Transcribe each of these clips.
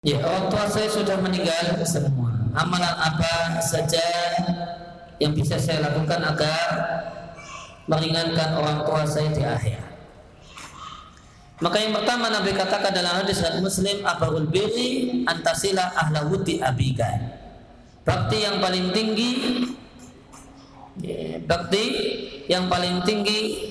Ya, orang tua saya sudah meninggal semua. Amalan apa saja yang bisa saya lakukan agar meringankan orang tua saya di akhir? Maka yang pertama Nabi katakan dalam hadis riwayat Muslim, abarul birri antasila ahla wudi abika. Bakti yang paling tinggi, bakti yang paling tinggi,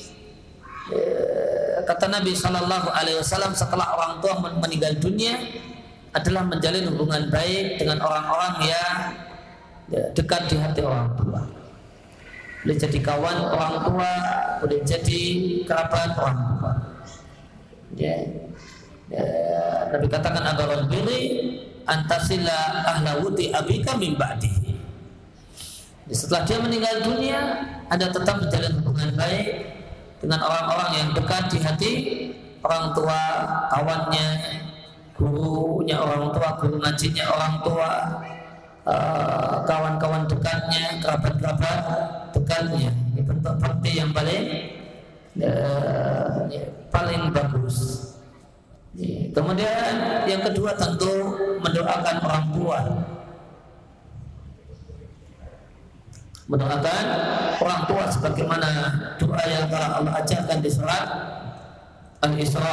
kata Nabi Shallallahu Alaihi Wasallam, setelah orang tua meninggal dunia adalah menjalin hubungan baik dengan orang-orang yang dekat di hati orang tua. Boleh jadi kawan orang tua, boleh jadi kerabat orang tua. Nabi katakan abarul birri antasila ahla wudi abika min ba'dihi. Setelah dia meninggal dunia, Anda tetap menjalin hubungan baik dengan orang-orang yang dekat di hati orang tua, kawannya, gurunya orang tua, guru ngajinya orang tua, kawan-kawan dekatnya, kerabat-kerabat dekatnya. Ini bentuk bakti yang paling bagus. Kemudian yang kedua tentu mendoakan orang tua. Mendoakan orang tua sebagaimana doa yang telah Allah ajarkan di surat Al-Isra.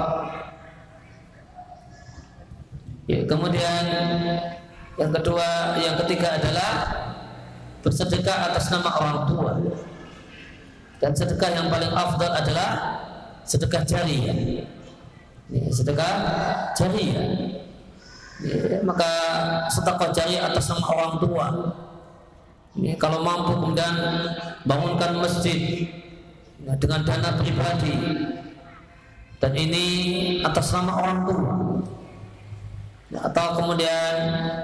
Kemudian yang kedua, yang ketiga adalah bersedekah atas nama orang tua. Dan sedekah yang paling afdal adalah sedekah jariyah. Sedekah jariyah. Maka sedekah jariyah atas nama orang tua. Kalau mampu kemudian bangunkan masjid dengan dana pribadi, dan ini atas nama orang tua. Atau kemudian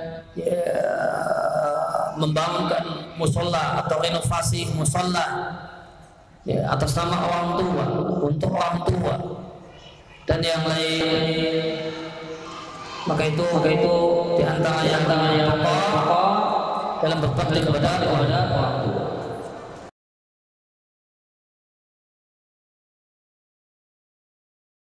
membangunkan musola atau renovasi musola atas nama orang tua, untuk orang tua dan yang lain. Maka itu di antara yang pokok dalam berbakti kepada orang tua.